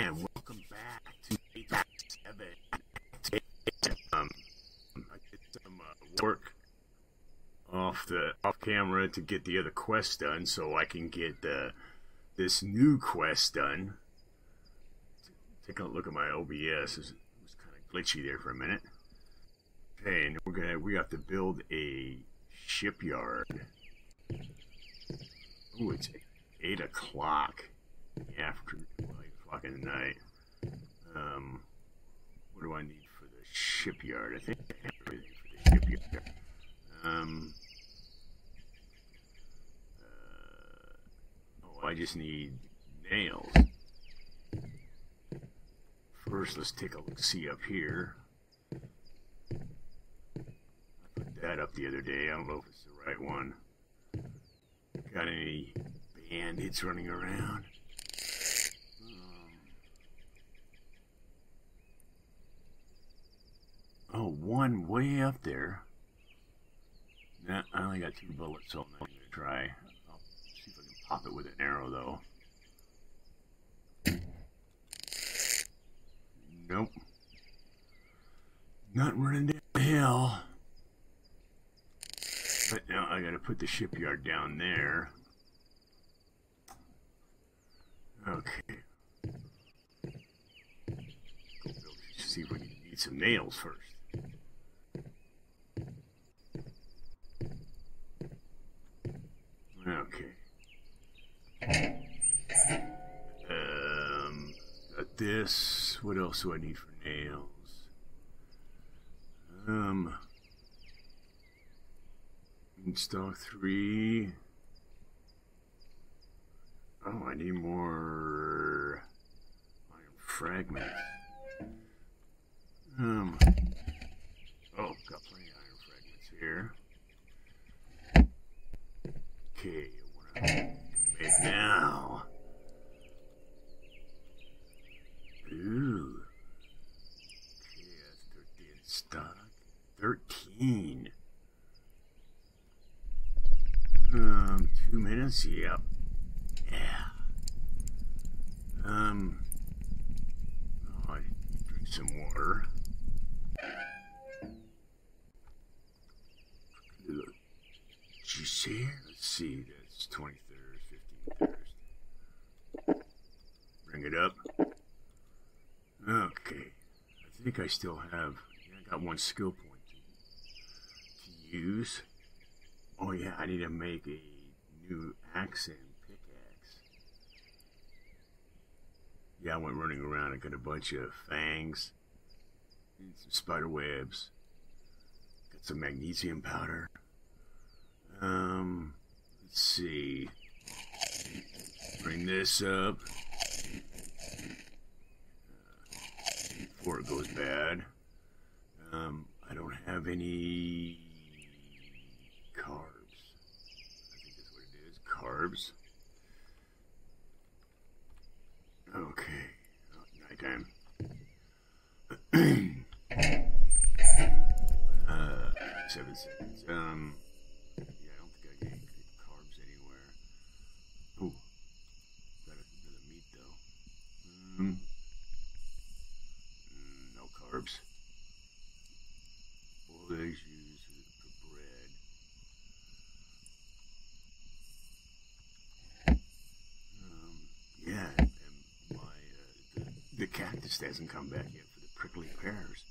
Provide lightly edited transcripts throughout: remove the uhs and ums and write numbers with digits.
And welcome back to 7. I did some work off camera to get the other quest done, so I can get this new quest done. Take a look at my OBS. It was kind of glitchy there for a minute. Okay, and we have to build a shipyard. Oh, it's 8 o'clock after 8 o'clock in the night. What do I need for the shipyard? I think I have everything for the shipyard. I just need nails. First, let's take a look, see up here. I put that up the other day. I don't know if it's the right one. Got any bandits running around? Oh, one way up there. Nah, I only got 2 bullets, so I'm not going to try. I'll see if I can pop it with an arrow, though. Nope. Not running down the hill. But now I gotta put the shipyard down there. Okay. See if we need some nails first. Okay. Got this. What else do I need for nails? Stock 3. Oh, I need more iron fragments. Oh, got plenty of iron fragments here. Okay, what I make now? Ooh. Okay, that's 13 stock. 13. 2 minutes? Yep. Yeah. Oh, I drink some water. Did you see it? Let's see, that's 23rd, 15th. Bring it up. Okay. I think I still have, I got 1 skill point to use. Oh yeah, I need to make a new axe and pickaxe. Yeah, I went running around. I got a bunch of fangs and some spider webs. Got some magnesium powder. Let's see. Bring this up before it goes bad. I don't have any carbs. I think that's what it is. Carbs. Okay. Oh, nighttime. 7 seconds. Yeah, I don't think I get any carbs anywhere. Oh, got another meat though. No carbs. Boiled eggs used for bread. Yeah, and my the cactus hasn't come back yet for the prickly pears.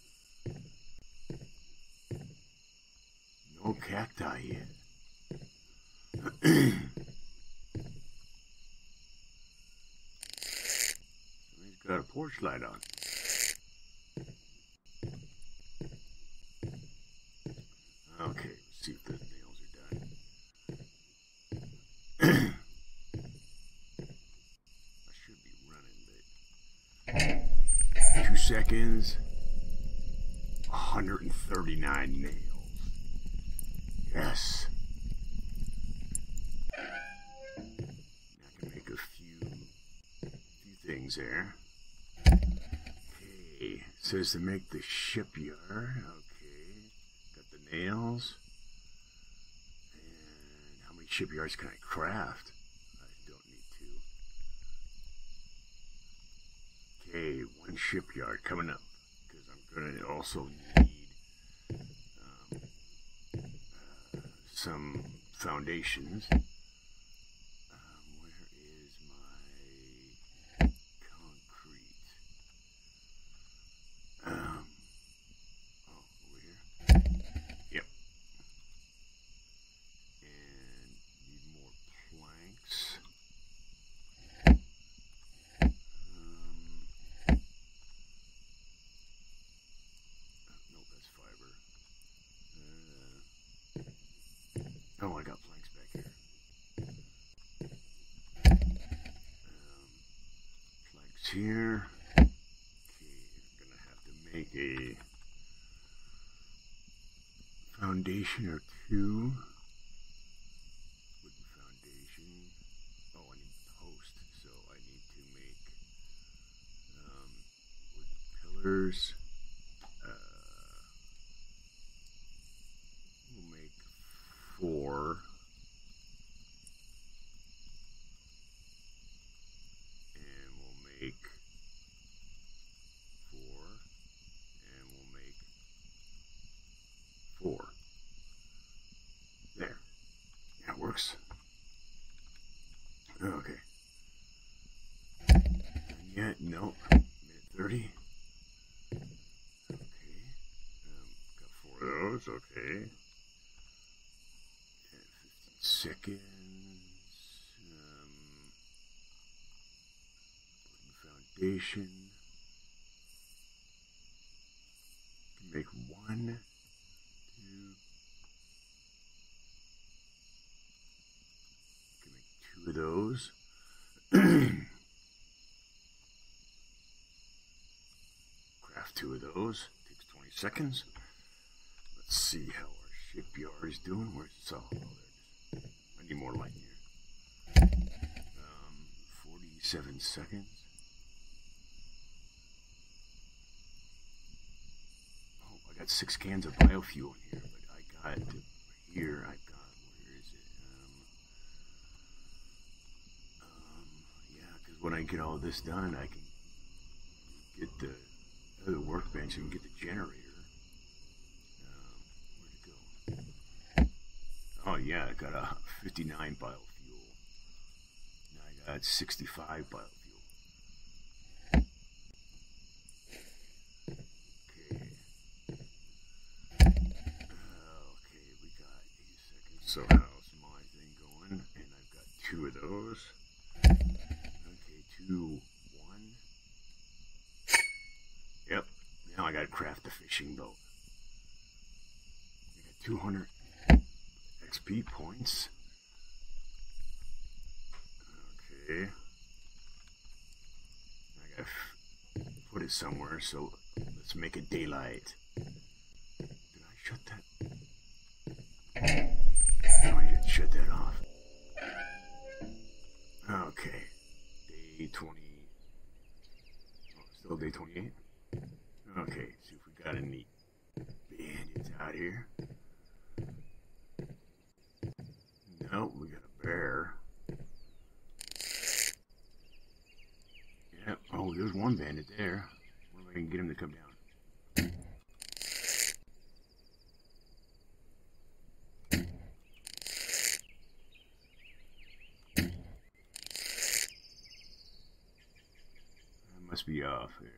No cacti yet. He's got a porch light on. Okay, let's see if the nails are done. I should be running, but 2 seconds. 139 nails. Yes. I can make a few things there. Okay, it says to make the shipyard. Okay, got the nails. And how many shipyards can I craft? I don't need shipyard coming up, because I'm going to also need some foundations. Where is my concrete? Oh, over here. Yep. And need more planks. No, that's fiber. Oh, I got planks back here. Planks here. Okay, I'm gonna have to make a foundation or two. Wooden foundation. Oh, I need post, so I need to make wooden pillars. We'll make 4. And we'll make 4. And we'll make 4. There. That works. Okay. And yet, nope. Minute 30. Okay. Got 4 of those. Okay. And 15 seconds. Foundation. Can make 1, 2. Can make 2 of those. Craft 2 of those. Takes 20 seconds. Let's see how our shipyard is doing. Where's it all? Oh, there it is. I need more light here. 47 seconds. Oh, I got 6 cans of biofuel in here, but I got here. I got, where is it? Yeah, because when I get all this done, I can get the other workbench and get the generator. Where'd it go? Oh yeah, I got a 59 biofuel. Now I got 65 biofuel. Okay. Okay, we got 8 seconds. So how's my thing going? And I've got 2 of those. Okay, 2, 1. Yep. Now I gotta craft the fishing boat. I got 200 XP points. Okay. I gotta put it somewhere, so let's make it daylight. Did I shut that? No, I didn't shut that off. Okay. Day 20. Oh, still day 28? Okay, see if we got any bandits out here. Nope, we got a bear. Yep, oh, there's one bandit there. What if I can get him to come down? That must be off here.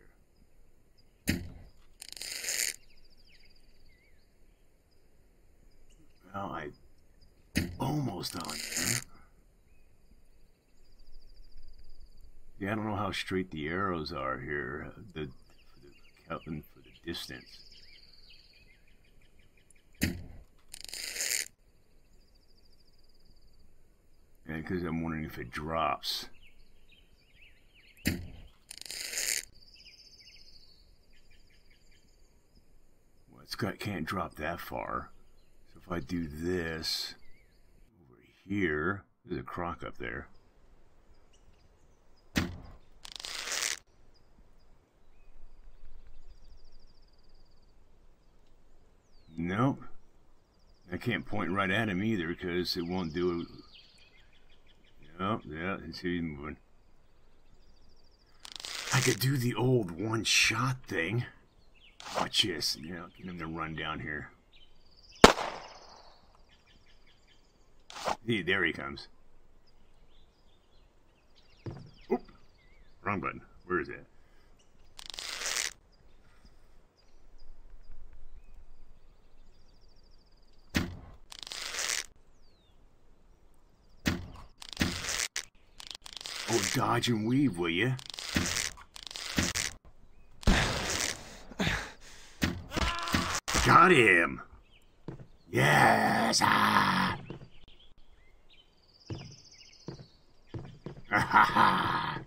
Well, I almost on there. Yeah, I don't know how straight the arrows are here. Counting for the distance. And because I'm wondering if it drops. Well, can't drop that far. So if I do this over here, there's a croc up there. Nope. I can't point right at him either because it won't do it. Nope, yeah, it's even moving. I I could do the old one-shot thing. Watch this. Yeah, get him to run down here. See, there he comes. Oop. Wrong button. Where is it? Oh, dodge and weave, will you? Got him! Yes! Ah! Ha ha ha!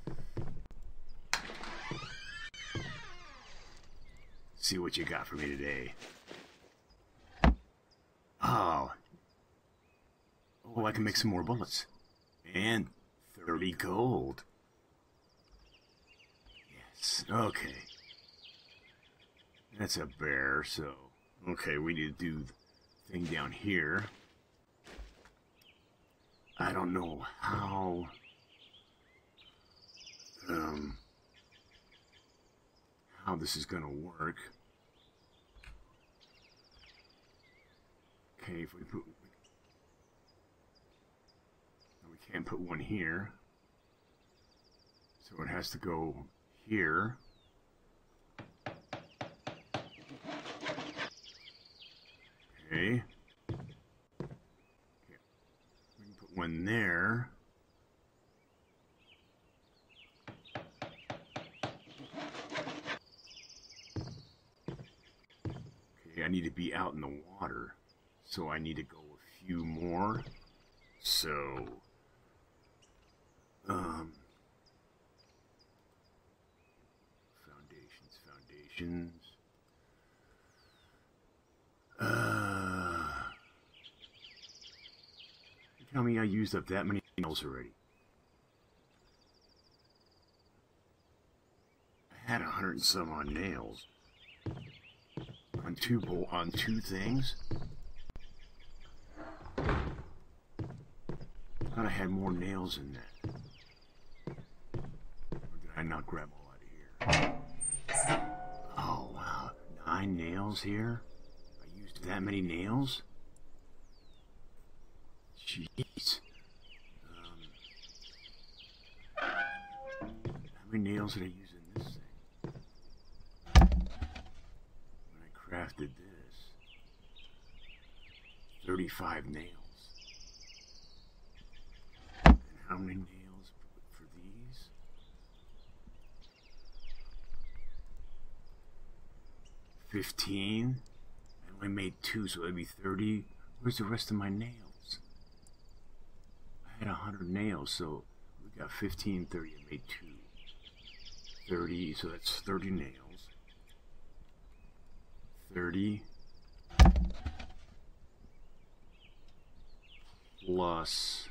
See what you got for me today. Oh. Oh, I can make some more bullets. And 30 gold. Yes, okay. That's a bear, so... Okay, we need to do the thing down here. I don't know how... how this is gonna work. Okay, if we put... We can't put one here. So it has to go here. Okay. We can put one there. Okay, I need to be out in the water. So I need to go a few more. So... foundations. Tell me I used up that many nails already. I had 100 and some on nails. On two things. I thought I had more nails in that. Or did I not grab all out of here? Oh wow, 9 nails here? I used that many nails? Jeez. How many nails did I use in this thing? When I crafted this. 35 nails. And how many nails for these? 15. I only made 2, so that'd be 30. Where's the rest of my nails? I had 100 nails, so we got 15, 30, I made 2. 30, so that's 30 nails. 30 plus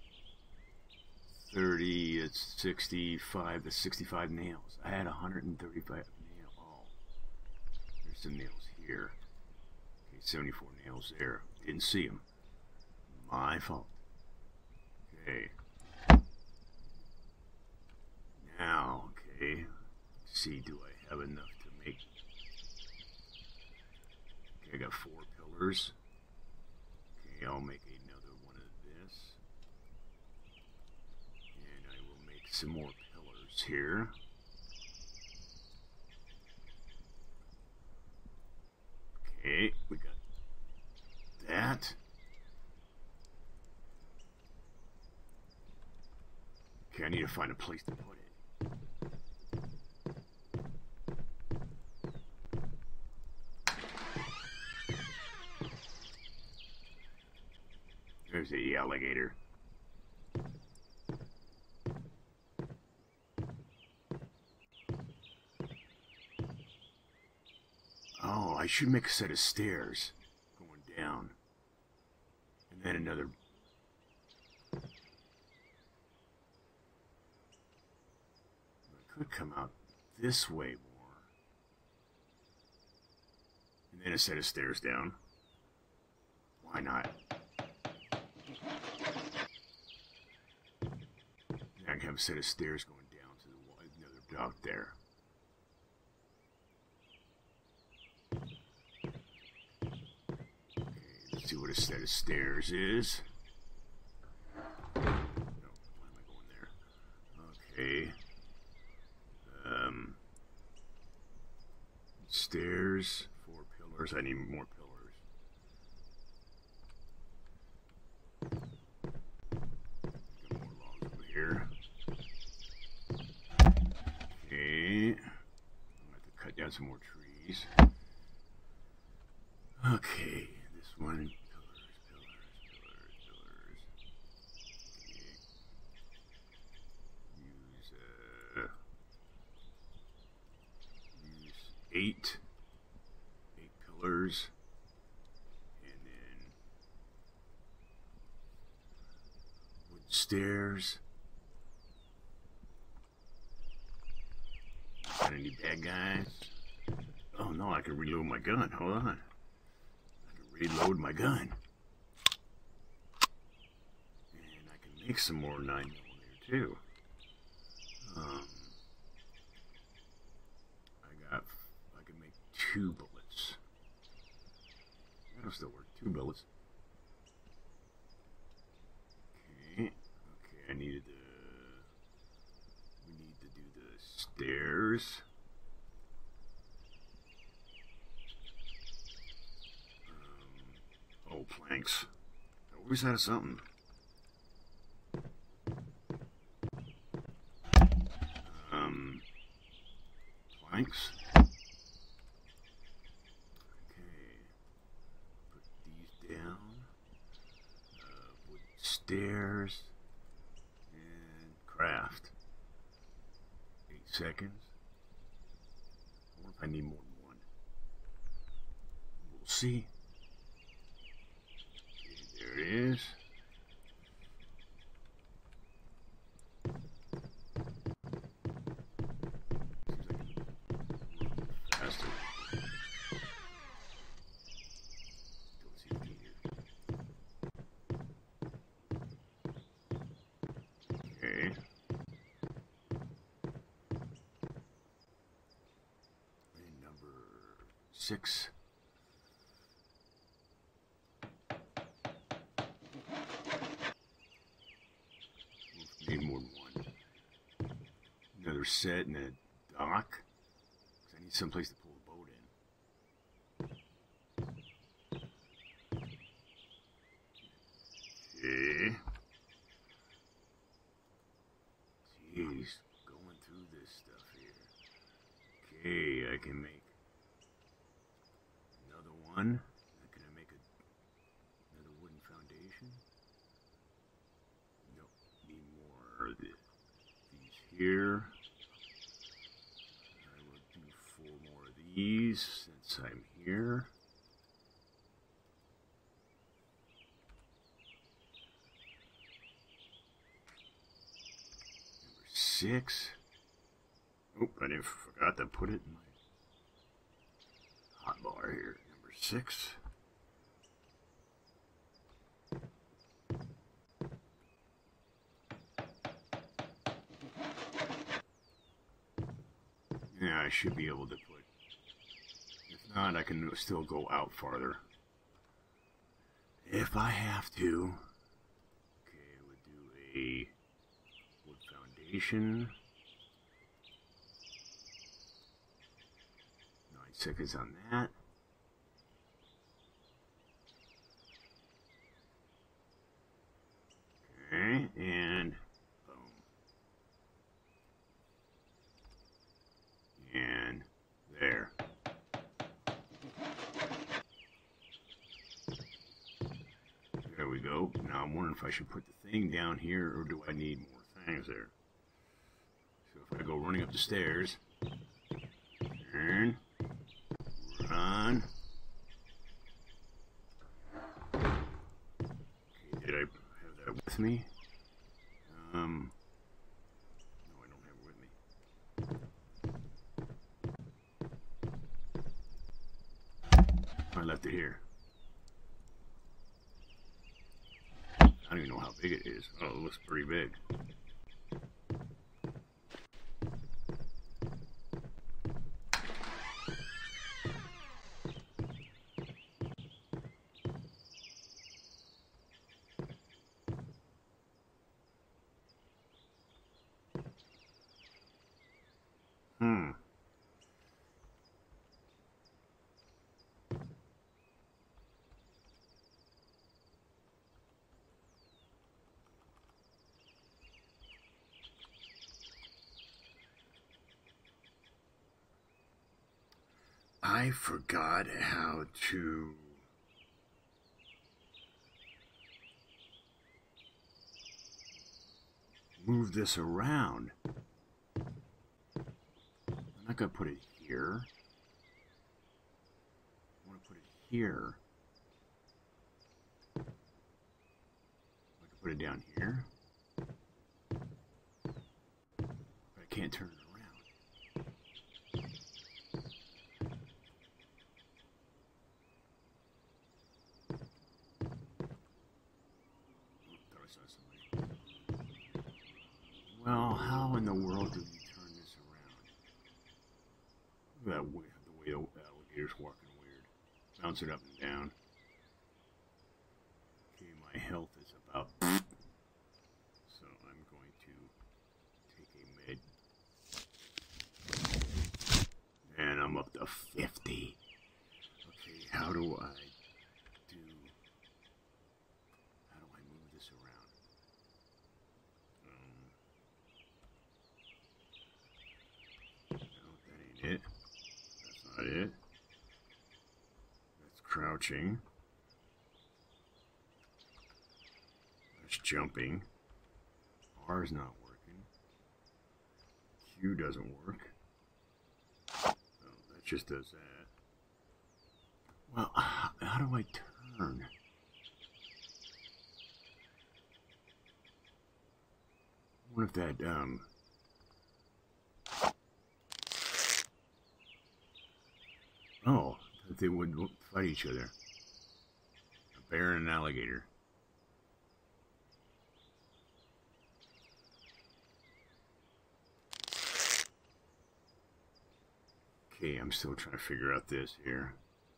30, it's 65, that's 65 nails. I had 135 nails. Oh, there's some nails here. Okay, 74 nails there. Didn't see them. My fault. Okay. Now, okay. Let's see, do I have enough to make... Okay, I got 4 pillars. Okay, I'll make another one of this. And I will make some more pillars here. Okay, we got that. Okay, I need to find a place to put it. There's the alligator. Oh, I should make a set of stairs going down. And then another... could come out this way more. And then a set of stairs down. Why not? I can have a set of stairs going down to the another out there. Okay, let's see what a set of stairs is. No, why am I going there? Okay. Stairs, 4 pillars. I need more pillars. Got more logs over here. Okay. I'm gonna have to cut down some more trees. Okay, this one. Pillars, pillars, pillars, pillars. Okay. Use 8 pillars, and then wood stairs. Got any bad guys? Oh no, I can reload my gun. Hold on. I can reload my gun. And I can make some more 9mm too. I can make 2 bullets. That'll still work. 2 bullets. Okay. Okay, we need to do the stairs. Oh, planks. I always out of something. Planks. Okay. Put these down. Wood stairs. And craft. 8 seconds. I wonder if I need more than 1. We'll see. Okay, there it is. Okay. And number 6. Need more than 1. Another set and a dock. 'Cause I need someplace to pull a boat in. Okay. Jeez, going through this stuff here. Okay, I can make another one. Can I make another wooden foundation? Nope, need more of these here. I will do 4 more of these since I'm here. Number 6. Oh, I forgot to put it in my hotbar here. Number 6. Yeah, I should be able to put. If not, I can still go out farther. If I have to. Okay, we'll do a wood foundation. 9 seconds on that. Okay, and boom. And there. There we go. Now I'm wondering if I should put the thing down here or do I need more things there? So if I go running up the stairs, turn, run. Okay, did I have that with me? No, I don't have it with me. I left it here. I don't even know how big it is. Oh, it looks pretty big. I forgot how to move this around. I'm not going to put it here. I want to put it here. I can put it down here. But I can't turn it around. Thought I saw somebody. Well, how in the world do we turn this around? Look at that way, the way the alligator's walking weird. Bouncing up and down. Okay, my health is about... So I'm going to take a med. And I'm up to 50. Okay, how do I move this around? No, that ain't it. That's not it. That's crouching. That's jumping. R is not working. Q doesn't work. Oh, that just does that. Well, how do I turn? I wonder if that, oh, that they would fight each other. A bear and an alligator. Okay, I'm still trying to figure out this here.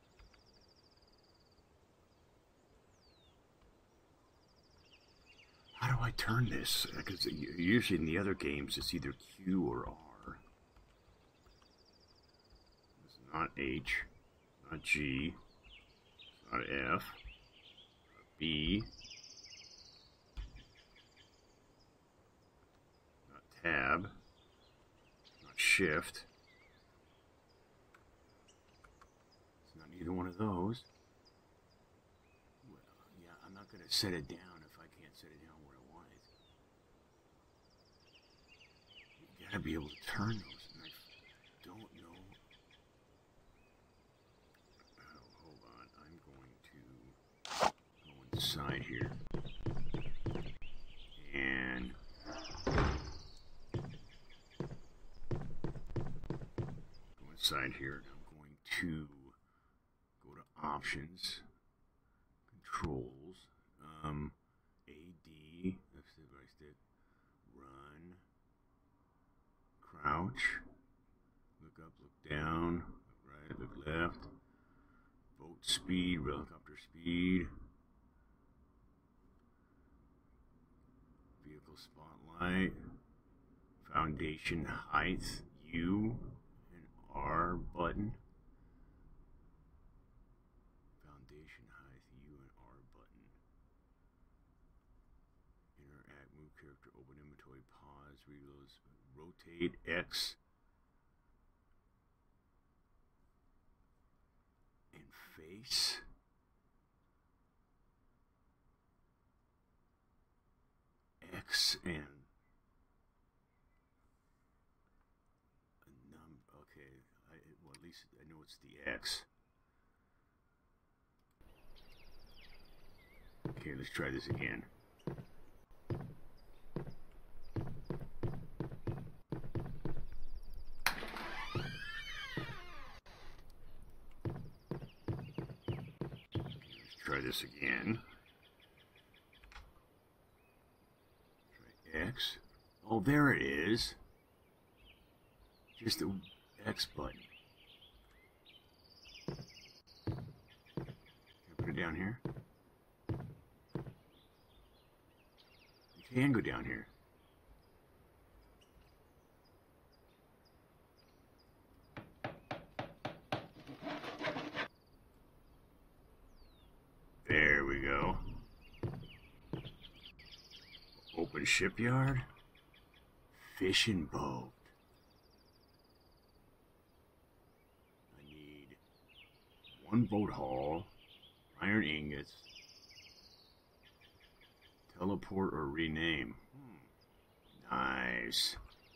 How do I turn this? Because usually in the other games it's either Q or R. It's not H, not G, it's not F, not B, not Tab, not Shift. It's not either one of those. Well, yeah, I'm not going to set it down if I can't set it down where I want it. You gotta be able to turn those, and I don't know. Oh, hold on. I'm going to go inside here. And go inside here, and I'm going to go to options, controls, AD, let's see if I stick, run, crouch, look up, look down, look right, look left, boat speed, helicopter speed, vehicle spotlight, foundation height, U and R button. Foundation height, U and R button. Interact, move character, open inventory, pause, reload, rotate, X. And face. X and okay, well at least I know it's the X. Okay, let's try this again. Let's try this again. Try X. Oh, there it is. Just the X button. Can I put it down here? You can go down here. There we go. Open shipyard. Fishing boat. I need 1 boat haul, iron ingots, teleport or rename. Nice.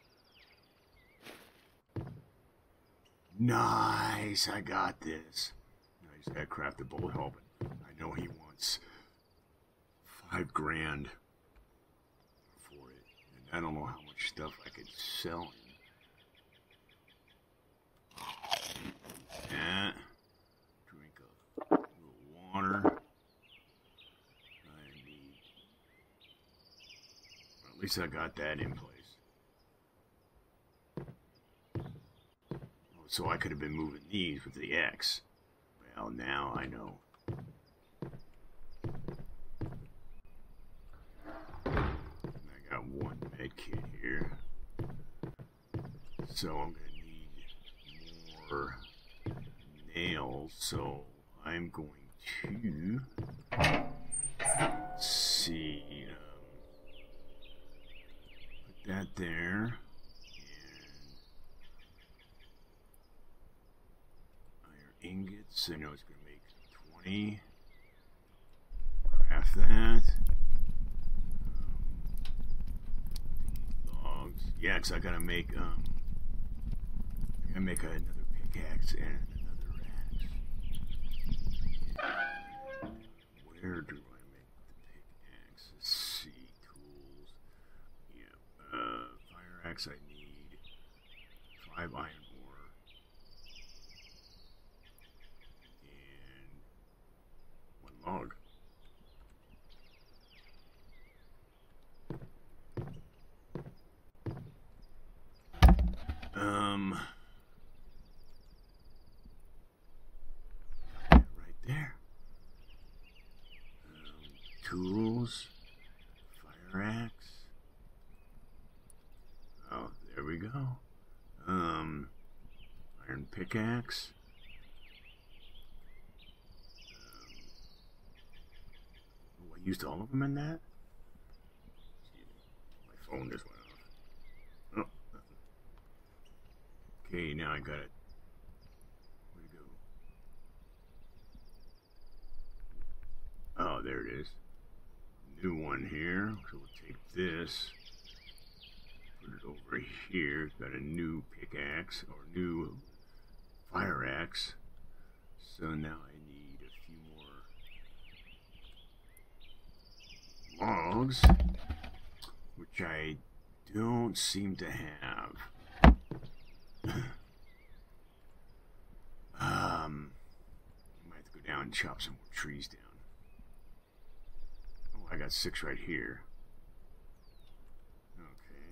Nice, I got this. Now I just gotta craft a boat hull, but I know he wants $5 grand for it. And I don't know how much stuff I could sell him. Yeah. Drink a little water. I need... Well, at least I got that in place. So I could have been moving these with the X. Well, now I know. I got 1 med kit here. So I'm going to need more nails. So I'm going to... Let's see. Put that there. Ingots, I know it's going to make 20. Craft that. Logs. Yeah, because I gotta make another pickaxe and another axe. Where do I make the pickaxe? Let's see, tools. Yeah, fire axe. I need 5 iron. Log. Right there. Tools, fire axe. Oh, there we go. Iron pickaxe. Used all of them in that? My phone just went off. Oh, nothing. Okay, now I got it. Where'd it go? Oh, there it is. New one here. So we'll take this. Put it over here. Got a new pickaxe or new fire axe. So now I need a few more logs, which I don't seem to have. I might have to go down and chop some more trees down. Oh, I got 6 right here. Okay.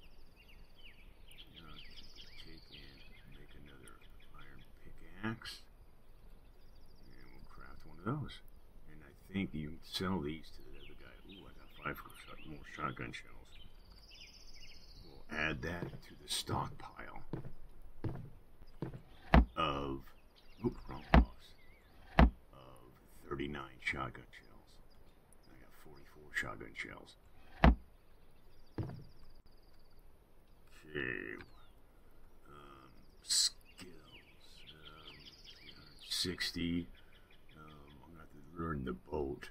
Now take and make another iron pickaxe. And we'll craft one of those. And I think you can sell these to the other guy. Ooh, I got 5 more shotgun shells. We'll add that to the stockpile of, oop, wrong box, of 39 shotgun shells. I got 44 shotgun shells. Okay. Skills. 360. I'm going to have to learn the boat.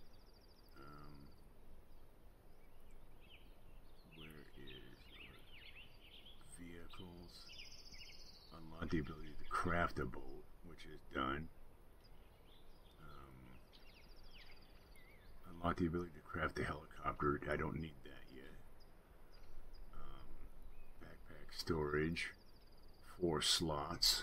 Where is vehicles? Unlock the ability to craft a boat, which is done. Unlock the ability to craft a helicopter. I don't need that yet. Backpack storage. 4 slots.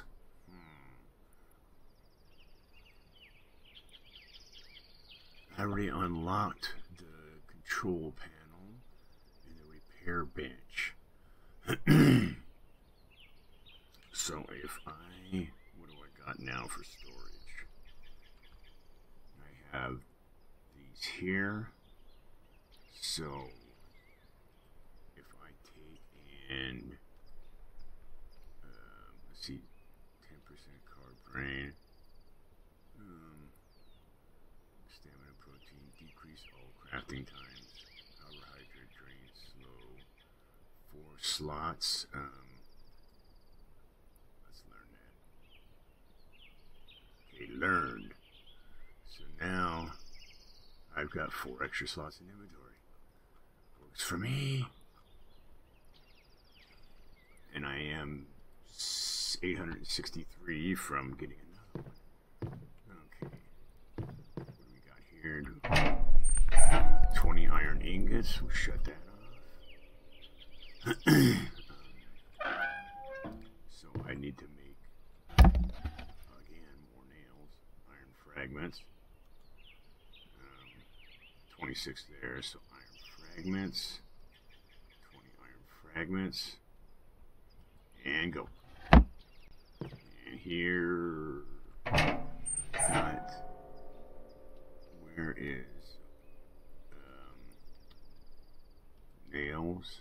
I already unlocked the control panel and the repair bench. So if I, what do I got now for storage? I have these here. So if I take and let's see, 10% carb brain, stamina protein, decrease all crafting times, carbohydrate drain slow, 4 slots. Let's learn that. Okay, learned. So now I've got 4 extra slots in inventory. Works for me. And I am 863 from getting another one. Okay. What do we got here? 20 iron ingots. We'll shut that off. So I need to make, again, more nails. Iron fragments. 26 there, so iron fragments. 20 iron fragments. And go. And here, got, where is nails?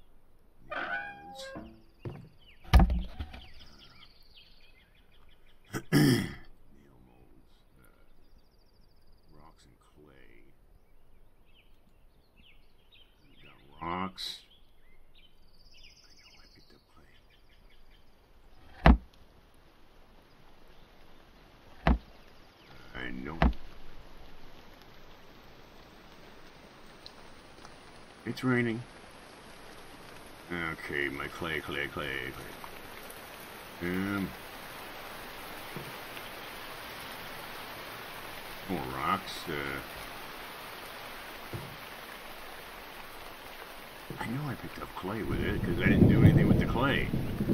Nail molds, rocks and clay. We got rocks. I know. It's raining. Okay, my clay. More rocks. I know I picked up clay with it because I didn't do anything with the clay.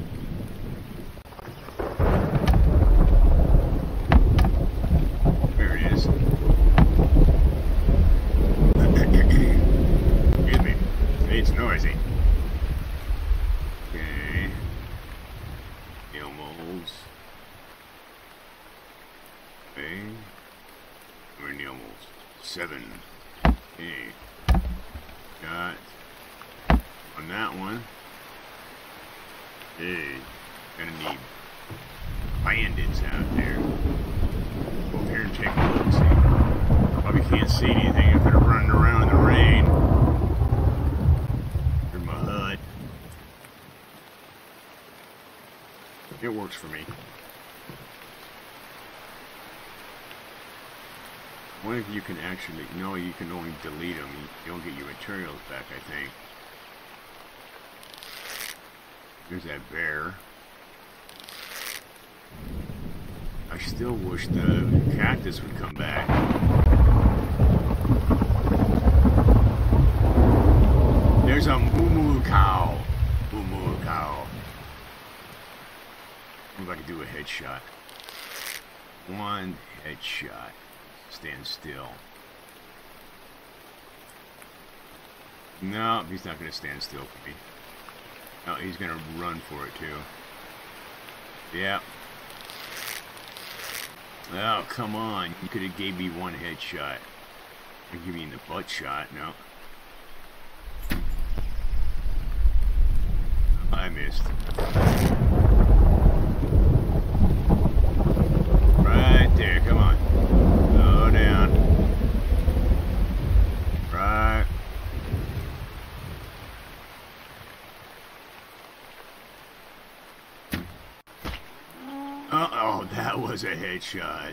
There it is. Excuse me. It's noisy. Okay. Nail molds. Okay. Where are nail molds? 7. Okay. Got on that one. Hey, gonna need bandits out there. Go up here and take a look. See, probably can't see anything if they're running around in the rain. Here's my hut. It works for me. I wonder if you can actually... No, you can only delete them. You don't get your materials back, I think. There's that bear. I still wish the cactus would come back. There's a moo cow. Moo cow. I'm about to do a headshot. One headshot. Stand still. No, he's not going to stand still for me. No, he's going to run for it too. Yeah. Oh, come on. You could have gave me one headshot. Or give me the butt shot. No. I missed. Right there. Come on. Slow down. Right. Uh-oh, that was a headshot.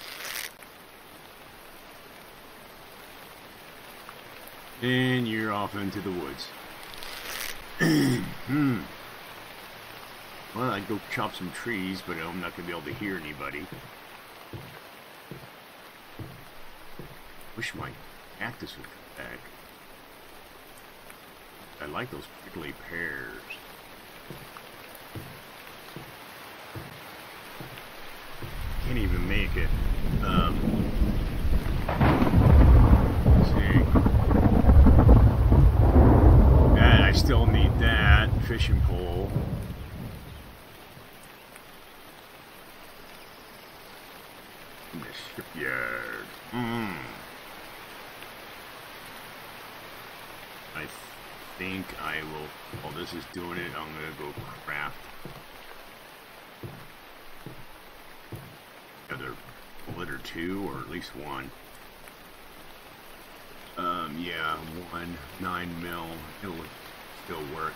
And you're off into the woods. Well, I'd go chop some trees, but I'm not going to be able to hear anybody. Wish my cactus would come back. I like those prickly pears. Can't even make it. Let's see. I still need that fishing pole. In the shipyard. I think I will, while this is doing it, I'm gonna go craft another bullet or two, or at least one. Yeah, 9 mil, it'll still work.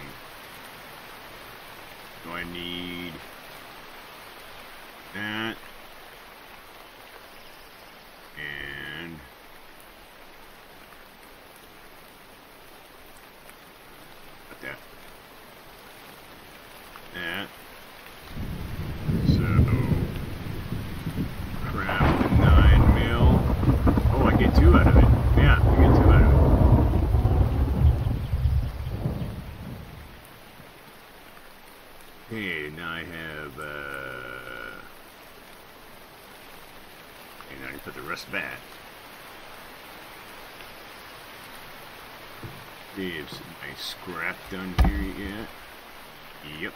So I need that. that. So, craft the 9mm. Oh, I get 2 out of it. Yeah, I get 2 out of it. Okay, now I have, and now I put the rest back. There's some nice scrap done here yet. Yep.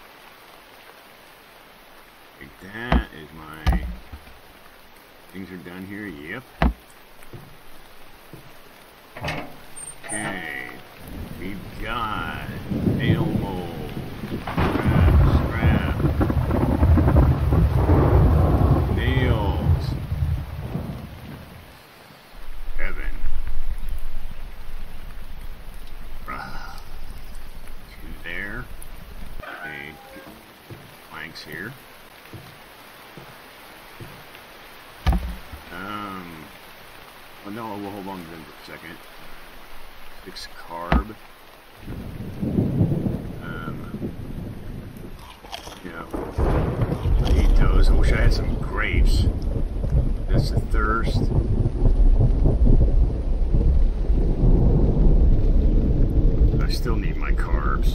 Like that is my things are done here. Yep. Okay. We've got nail mold. Scrap. Nails. Heaven. Two there. Okay. Planks here. Well, no, we'll hold on to them for a second. 6 carb. Yeah. Eat those. I wish I had some grapes. That's the thirst. I still need my carbs.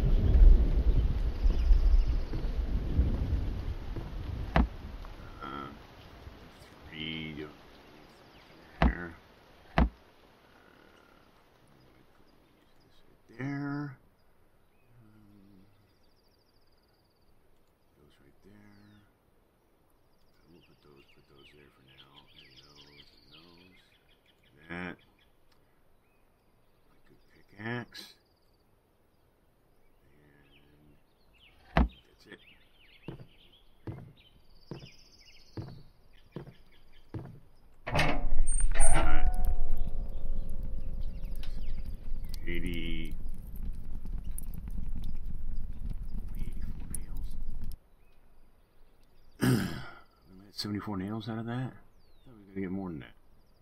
$74 nails out of that? I thought we were gonna get more than that.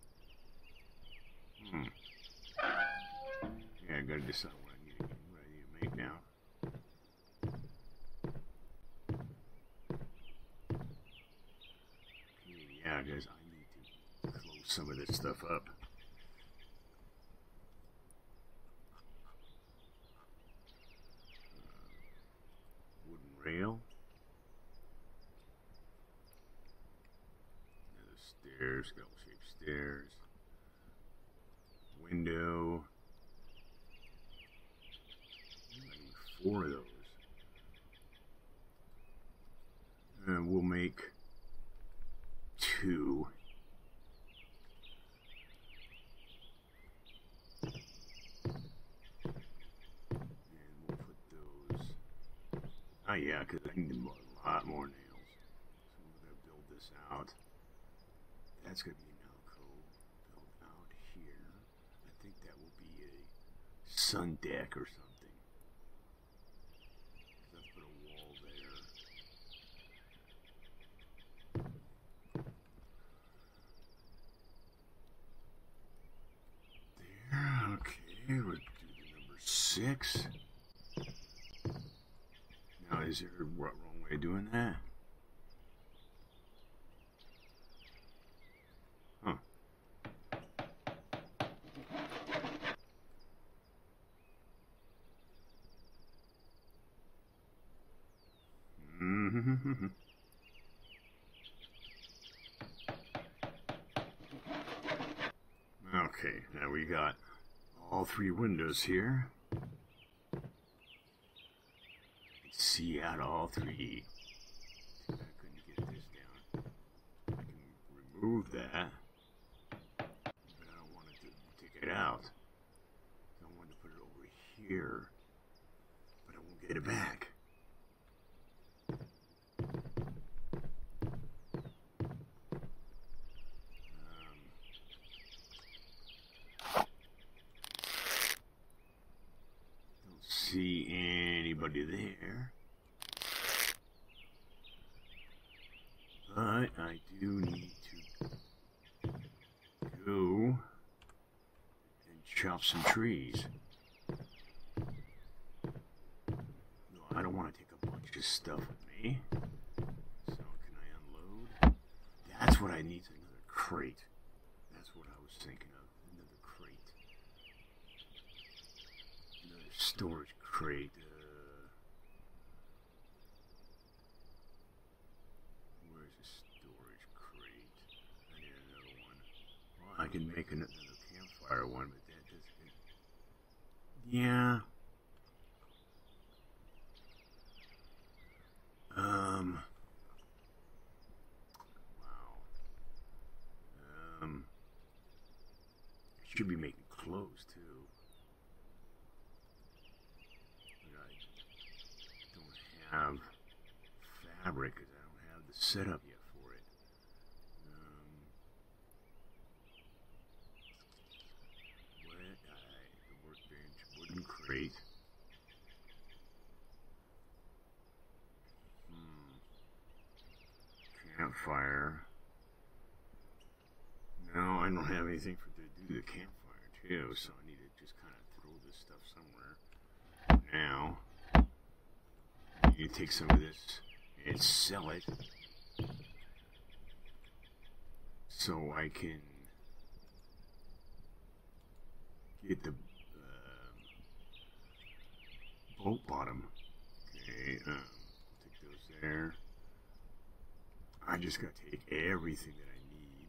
Yeah, I gotta decide what I need to make now. Yeah, guys, I need to close some of this stuff up. Wooden rail. Stairs, L-shaped stairs. Window. 4 of those. And we'll make 2. And we'll put those. Oh yeah, because I need a lot more nails. So we're gonna build this out. That's going to be an alcove built out here. I think that will be a sun deck or something. Let's put a wall there. There, okay, we'll do the number 6. Now, is there a wrong way of doing that? Okay, now we got all 3 windows here. See out all 3. I couldn't get this down. I can remove that, but I don't want it to take it out. I want to put it over here, but I won't get it back. See anybody there, but I do need to go and chop some trees. I I don't want to take a bunch of stuff with me. So can I unload? That's what I need, another crate. That's what I was thinking of, another crate. Another storage crate. Where's the storage crate? I need another one. Well, I can make another campfire one, but that doesn't... Yeah. Should be making clothes too. But I don't have fabric because I don't have the setup yet for it. The workbench, wooden crate. Campfire. No, I don't have anything to do the campfire too, so I need to just kind of throw this stuff somewhere. Now, I need to take some of this and sell it so I can get the boat bottom. Okay, take those there. I just got to take everything that I need.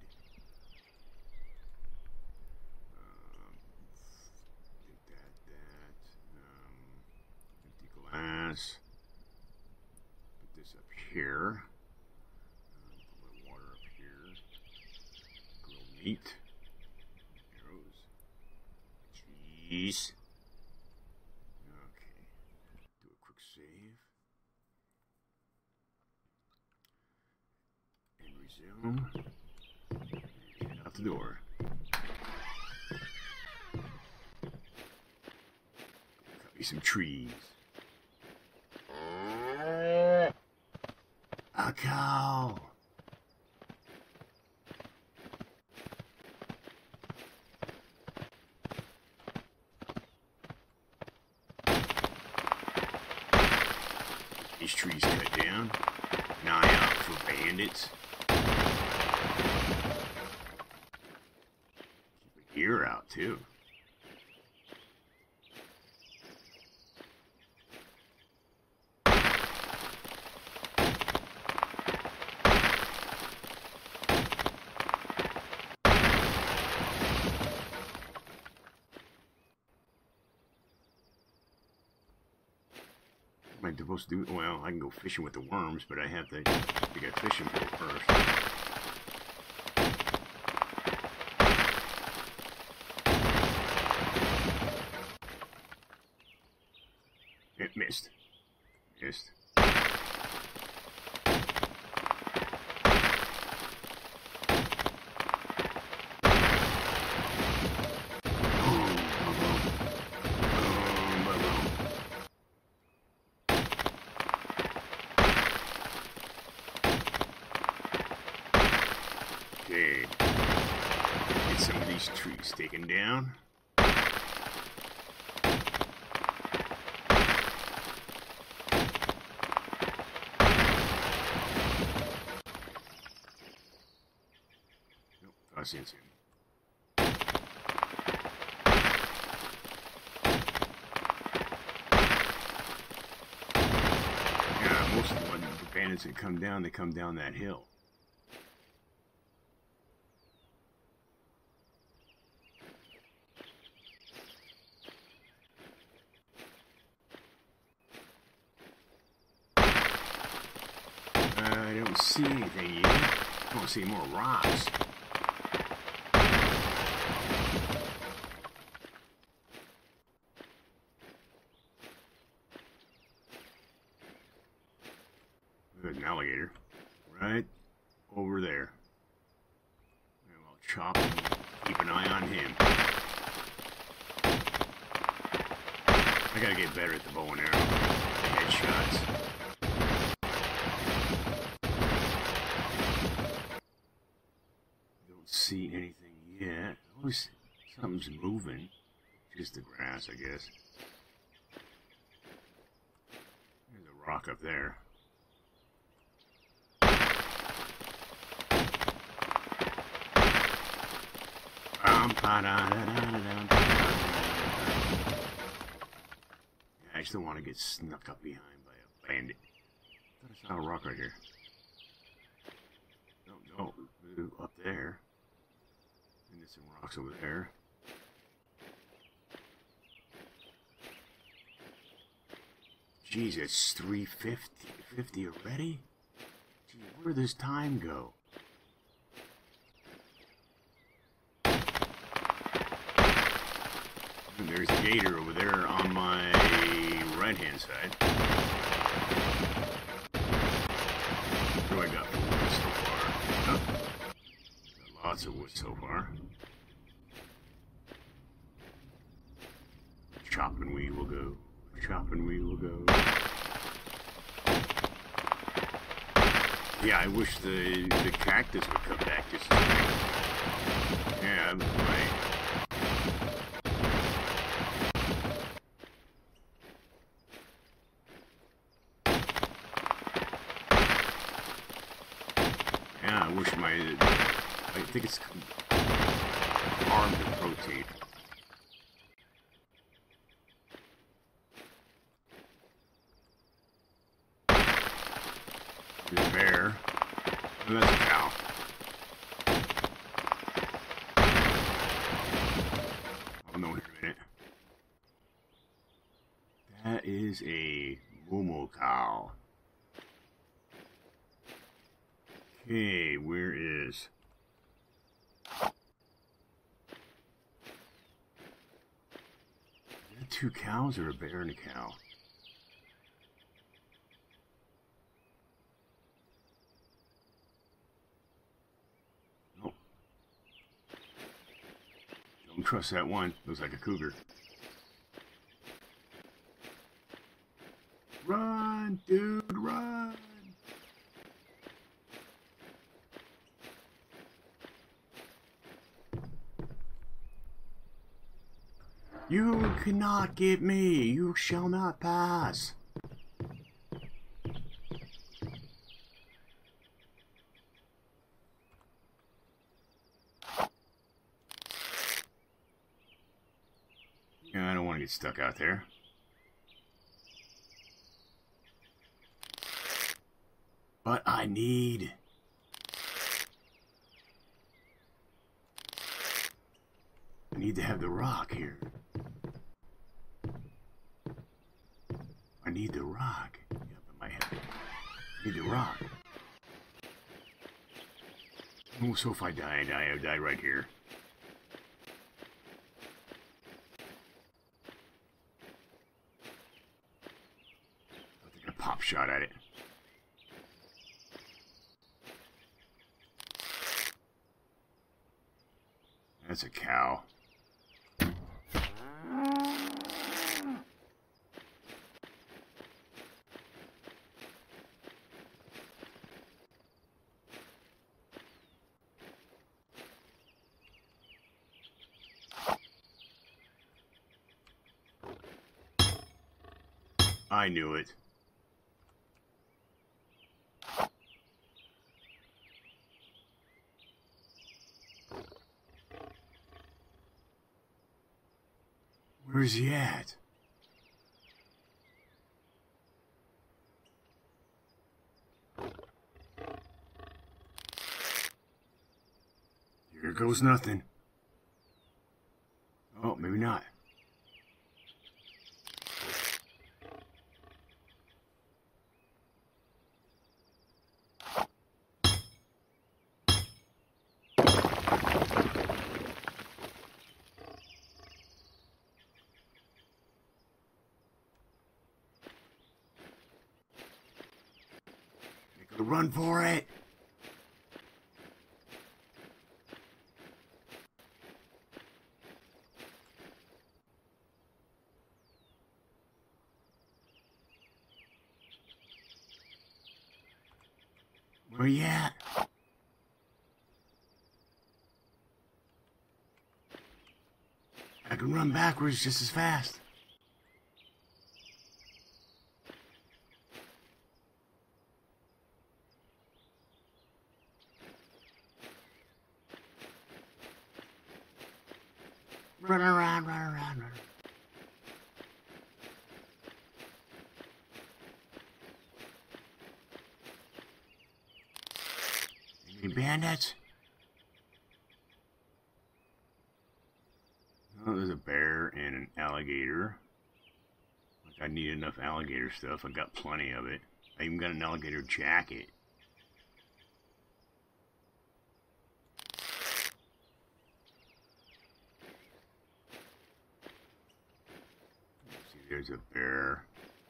Take that. Empty glass. Put this up here. Put my water up here. Grilled meat. Arrows. Cheese. Okay. Do a quick save. Resume. Head out the door. Cut me some trees. A cow. These trees cut down. An eye out for bandits. Keep a ear out too. What am I supposed to do? Well, I can go fishing with the worms, but I have to get a fishing pole first. It missed. Missed. Okay. Get some of these trees taken down. Nope, I see him. Yeah, most of the bandits that come down, they come down that hill. I don't see anything yet. I don't see more rocks. There's an alligator right over there. And I'll chop him. Keep an eye on him. I gotta get better at the bow and arrow. The headshots. See anything yet. Oh, something's moving. Just the grass, I guess. There's rock up there. I just don't want to get snuck up behind by a bandit. I thought I saw a rock right here. No, up there. And there's some rocks over there. Jeez, it's 3:50 already? Gee, where does time go? And there's a gator over there on my right-hand side. What do I got for wood so far? Oh, got lots of wood so far. Chopping we will go. Chopping we will go. Yeah, I wish the cactus would come back just as quick. Yeah, I wish I think it's armed with protein. There's a bear. And that's a cow. I'll know here in a minute. That is a Momo cow. Okay, where is... Is that 2 cows or a bear and a cow? Nope. Don't trust that one. Looks like a cougar. Run, dude, run! You cannot get me. You shall not pass. Yeah, I don't want to get stuck out there. But I need... to have the rock here. I need the rock. Yep, in my head. I need the rock. Oh, so if I die, I die right here. I'll take a pop shot at it. That's a cow. I knew it. Where's he at? Here goes nothing. Oh, maybe not. Run for it! Where you at? I can run backwards just as fast. Run around, run around, run. Any bandits? Oh, there's a bear and an alligator. Like, I need enough alligator stuff. I got plenty of it. I even got an alligator jacket. See, there's a bear.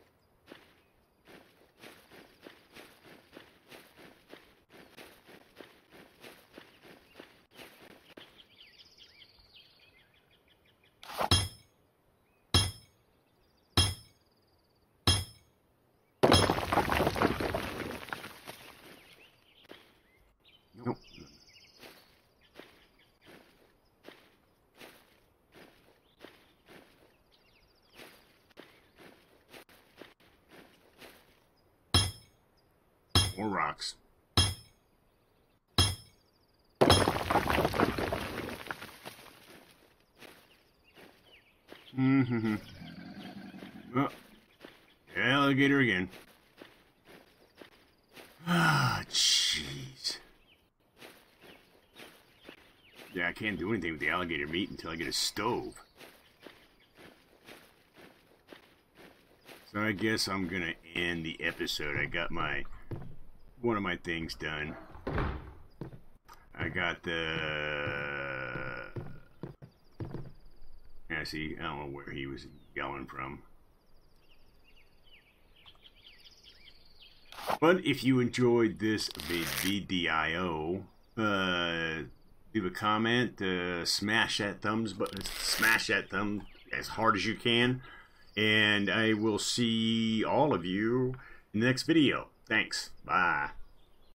Nope. More rocks. Mm-hmm. Oh, alligator again. Ah, jeez. Yeah, I can't do anything with the alligator meat until I get a stove. So I guess I'm gonna end the episode. I got one of my things done. I got the... Yeah, see, I don't know where he was yelling from. But if you enjoyed this video, leave a comment, smash that thumbs button, smash that thumb as hard as you can, and I will see all of you in the next video. Thanks. Bye.